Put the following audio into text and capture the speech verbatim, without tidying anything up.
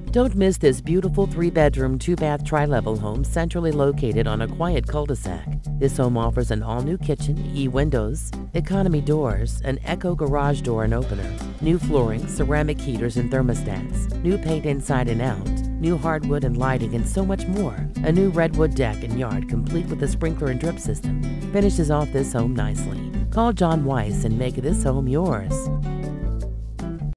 Don't miss this beautiful three-bedroom, two-bath tri-level home centrally located on a quiet cul-de-sac. This home offers an all-new kitchen, e-windows, economy doors, an eco garage door and opener, new flooring, ceramic heaters and thermostats, new paint inside and out, new hardwood and lighting, and so much more. A new redwood deck and yard complete with a sprinkler and drip system finishes off this home nicely. Call John Weiss and make this home yours.